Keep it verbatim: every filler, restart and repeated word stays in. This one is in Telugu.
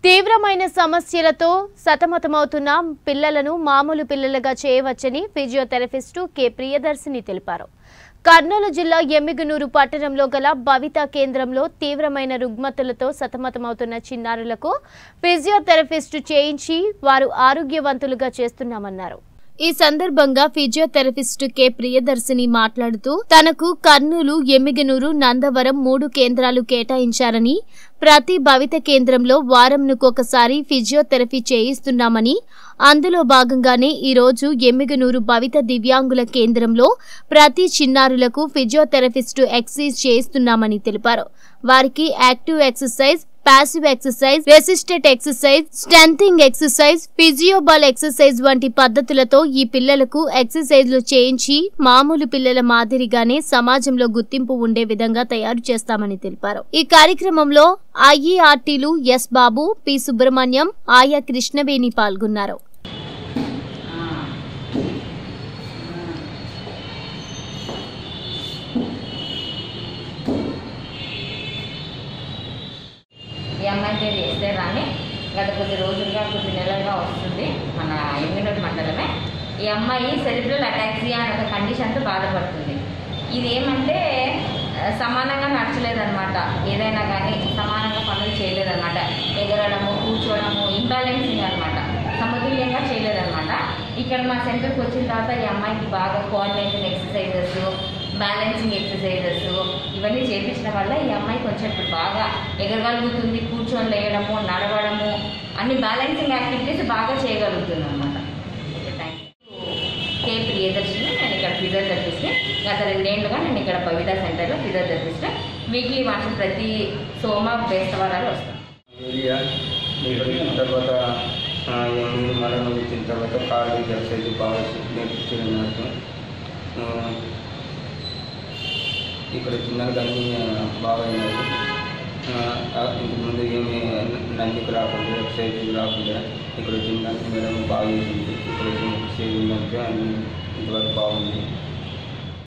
తీవ్రమైన సమస్యలతో సతమతమవుతున్న పిల్లలను మామూలు పిల్లలుగా చేయవచ్చని ఫిజియోథెరపిస్ట్ కె ప్రియదర్శిని తెలిపారు. కర్నూలు జిల్లా ఎమ్మిగనూరు పట్టణంలో గల భవిత కేంద్రంలో తీవ్రమైన రుగ్మతలతో సతమతమవుతున్న చిన్నారులకు ఫిజియోథెరపిస్ట్ చేయించి వారు ఆరోగ్యవంతులుగా చేస్తున్నామన్నారు. ఈ సందర్భంగా ఫిజియోథెరపిస్ట్ కె ప్రియదర్శిని మాట్లాడుతూ తనకు కర్నూలు, ఎమ్మిగనూరు, నందవరం మూడు కేంద్రాలు కేటాయించారని, ప్రతి భవిత కేంద్రంలో వారంకొకసారి ఫిజియోథెరపీ చేయిస్తున్నామని, అందులో భాగంగానే ఈ రోజు ఎమ్మిగనూరు భవిత దివ్యాంగుల కేంద్రంలో ప్రతి చిన్నారులకు ఫిజియోథెరపిస్ట్ ఎక్సర్సైజ్ చేయిస్తున్నామని తెలిపారు. వారికి active exercise, passive exercise, resistant exercise, strengthening exercise, physioball exercise వంటి పద్ధతులతో ఈ పిల్లలకు ఎక్సర్సైజ్లు చేయించి మామూలు పిల్లల మాదిరిగానే సమాజంలో గుర్తింపు ఉండే విధంగా తయారు చేస్తామని తెలిపారు. ఈ కార్యక్రమంలో ఐఈఆర్టీలు ఎస్ బాబు, పి సుబ్రహ్మణ్యం, ఆయా కృష్ణవేణి పాల్గొన్నారు. ఈ అమ్మాయి పేరు ఎస్తే రాని గత కొద్ది రోజులుగా కొద్ది నెలలుగా వస్తుంది మన ఎమ్మిగనూరు మండలమే. ఈ అమ్మాయి సెరిబ్రల్ అటాక్సియా అనే ఒక కండిషన్తో బాధపడుతుంది. ఇది ఏమంటే సమానంగా నడచలేదన్నమాట, ఏదైనా కానీ సమానంగా పనులు చేయలేదన్నమాట, ఎగరడము, కూర్చోవడము, ఇంబ్యాలెన్సింగ్ అనమాట, సమతుల్యంగా చేయలేదన్నమాట. ఇక్కడ మా సెంటర్కి వచ్చిన తర్వాత ఈ అమ్మాయికి బాగా కోఆర్డినేషన్ ఎక్సర్సైజెస్, బ్యాలెన్సింగ్ ఎక్సర్సైజెస్ ఇవన్నీ చేయించడం వల్ల ఈ అమ్మాయి కొంచెం ఇప్పుడు బాగా ఎగరగలుగుతుంది, కూర్చొని లేయడము, నడవడము, అన్ని బ్యాలెన్సింగ్ యాక్టివిటీస్ బాగా చేయగలుగుతుంది అనమాట. Thank you K Priyadarshini. నేను ఇక్కడ ఫిజియోథెరపిస్ట్, గత రెండేళ్లుగా నేను ఇక్కడ భవిత సెంటర్లో ఫిజియోథెరపిస్ట్. వీక్లీ వన్స్ ప్రతి సోమ బేస్తవారాలు వస్తాను. తర్వాత ఎనిమిది మరణం వచ్చిన తర్వాత కార్డు ఎక్సర్సైజ్ బాగా నేర్పించినట్టు ఇక్కడ చిన్నగా అన్నీ బాగా అయినాయి. ఇంతకుముందు ఏమి నందికి రాకుండా, ఎక్సర్సైజ్ రాకుండా ఇక్కడ వచ్చిన మేడం బాగా చేసింది. ఇక్కడ వచ్చిన ఎక్సర్సైజ్ ఉందంటే అన్ని ఇంతవరకు బాగుంది.